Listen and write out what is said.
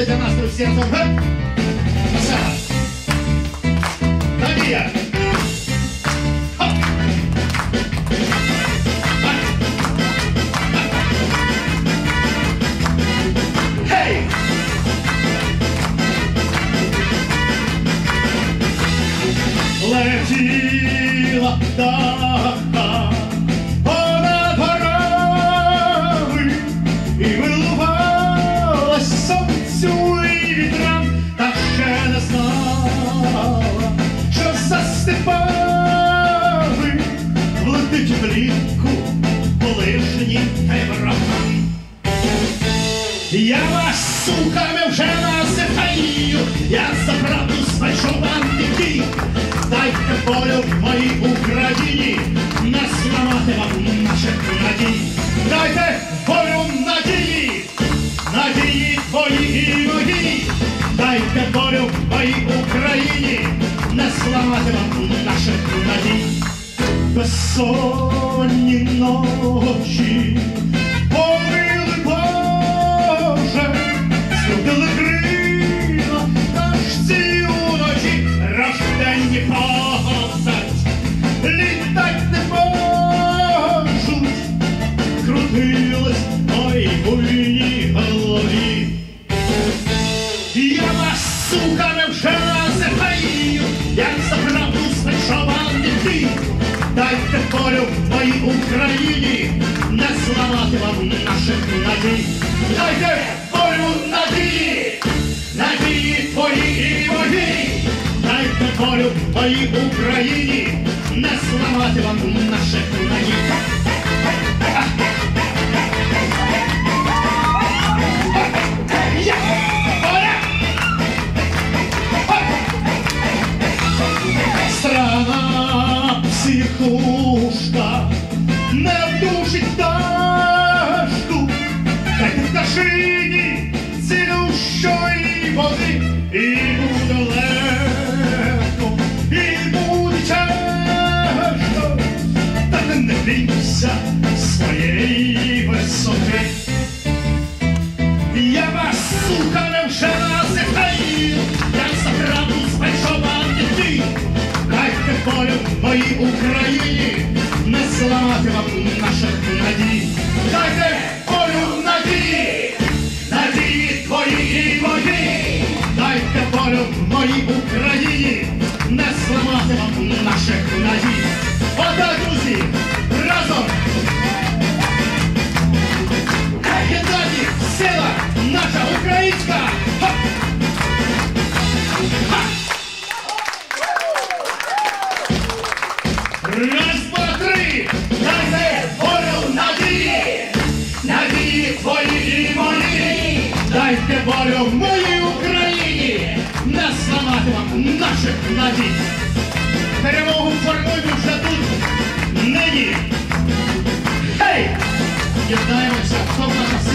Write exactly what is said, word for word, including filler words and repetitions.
для настрою всі разом. Весело. Надія. Гей! Летіла птаха понад горами і милувалась сонцю і вітрам, та ще не знала, що за степами влетить влітку колишній Європа. Я вас суками вже називаю, я за правду спайшований ті. Дайте волю в моїй Україні, не зламати вам наших надій. Дайте волю надії, надії твої і мої. Дайте волю в моїй Україні, не зламати вам наших надій. Безсонні ночі помили Боже, скрутили крила, аж ці уночі рожденні повзать, літать не можуть, крутились в моїй буйній голові. Я вас, суками, вже називаю, як за правду спайшований ті. Дайте волю в моїй Україні, не зламати вам наших надій. Дайте волю надії, надії твої і мої. Дайте волю в моїй Україні, не зламати вам наших надій. Страна психушка не вдушить дажду, дайте пташині цілющої води, і буде легко, і буде тяжко, та ти не бійся своєї висоти. Я вас, суками, вже називаю, як за правду спайшований ті. Дайте волю в моїй Україні, не зламати вам наших надій. Дайте волю надії, надії твої і мої. Дайте волю в моїй Україні, не зламати вам наших надій. Отак, друзі, разом! Єднані, сила наша українська! Ха! Ха! Раз, два, три! Дайте волю надії, надії твої і мої. Дайте волю в моїй Україні, не зламати вам наших надій. Перемогу формуємо вже тут, нині. Гей! Єднаємося, хто в наша сила.